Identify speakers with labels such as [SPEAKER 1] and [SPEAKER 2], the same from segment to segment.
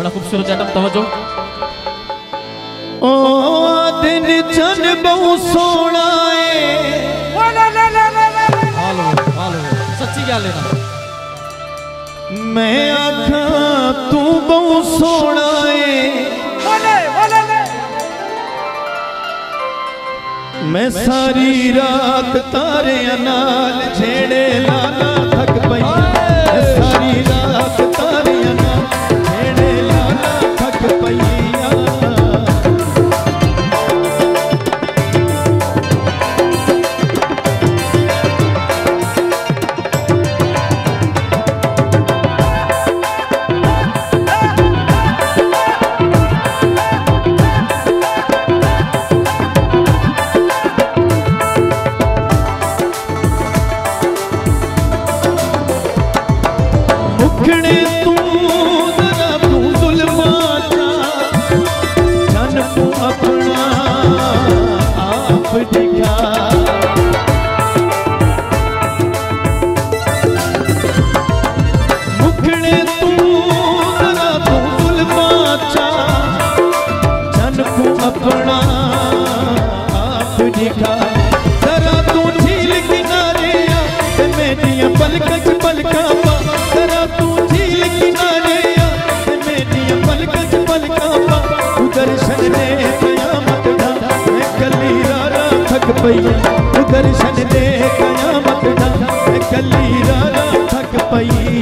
[SPEAKER 1] बड़ा खूबसूरत आइटम, तवज्जो।
[SPEAKER 2] ओ दिन चन बहु सोना
[SPEAKER 1] सच्ची क्या लेना,
[SPEAKER 2] मैं आखा तू बहु सोना मैं सारी रात तारे नाल छेड़े लाना थक पई, मैं सारी रात तारे नाल छेड़े लाना थक पई। जरा तू झील किनारे मेरिया पलकच पलका पा, जरा तू झील किनारे मेरिया पलकच पलका पा, दर्शन दे कयामत दा मैं कली रारा थक पई, दर्शन दे कयामत दा मैं कली रारा थक पई।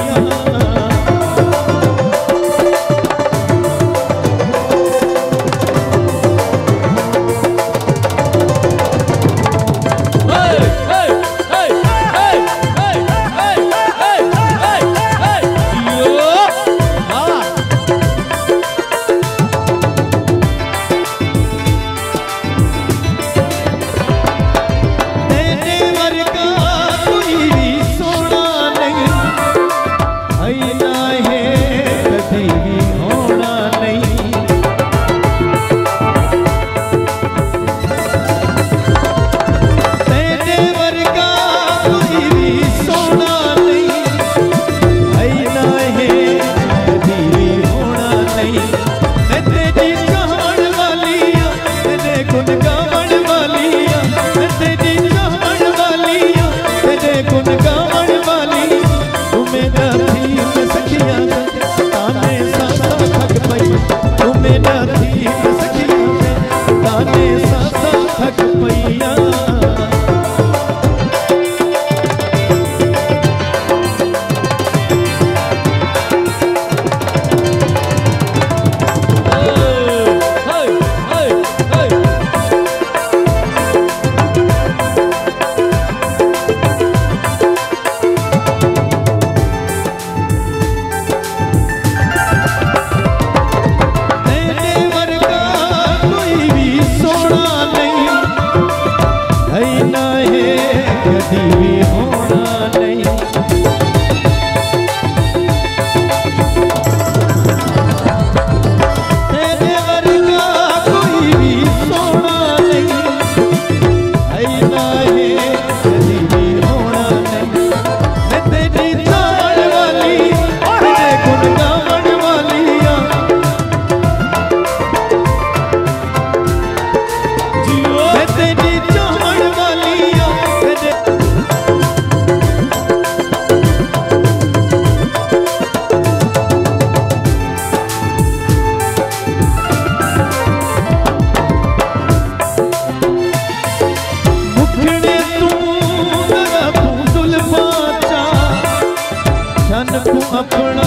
[SPEAKER 2] अपना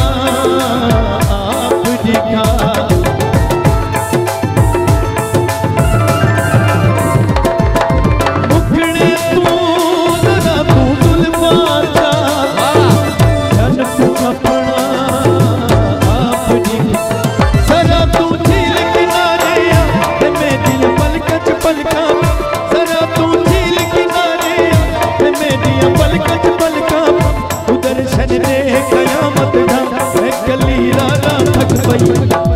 [SPEAKER 2] आप दिखा मुखड़े तू जरा तू जुल्फा चा जन तू अपना आप दिखा जरा तू झील किनारे मैं दिल पलकच पलका जरा तू झील किनारे मेरी पलकच पलका उधर दर्शन दे कयामत दा मैं कली रारा थक पई।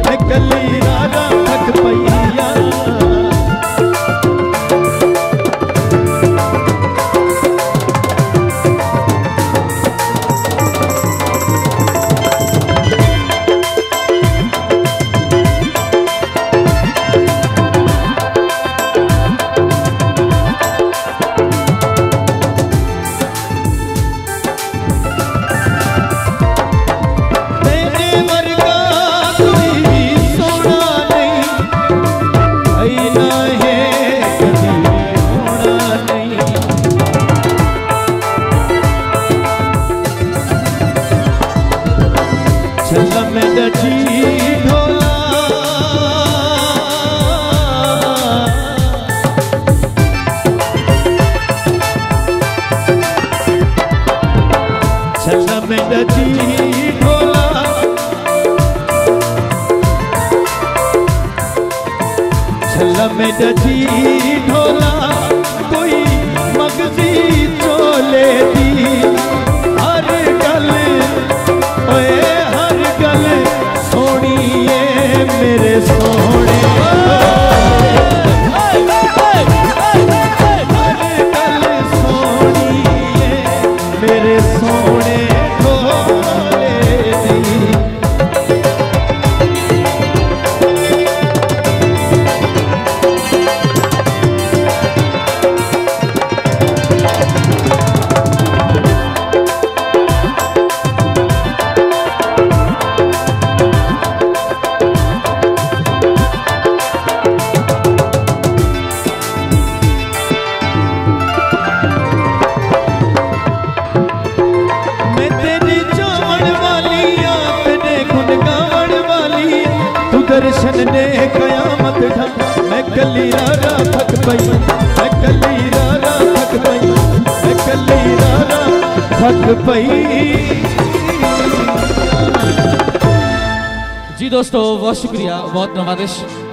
[SPEAKER 2] मेरा जी ढोला कोई मगजी चोले दी हर गल ओए हर गल सोनी है मेरे सोने हर गल सोनी है मेरे सोने ढोले दी। दर्शन ने कयामत ढा मैं कली रारा थक पई मैं कली रारा थक पई मैं कली रारा थक पई।
[SPEAKER 1] जी दोस्तों बहुत शुक्रिया, बहुत नवाजिश।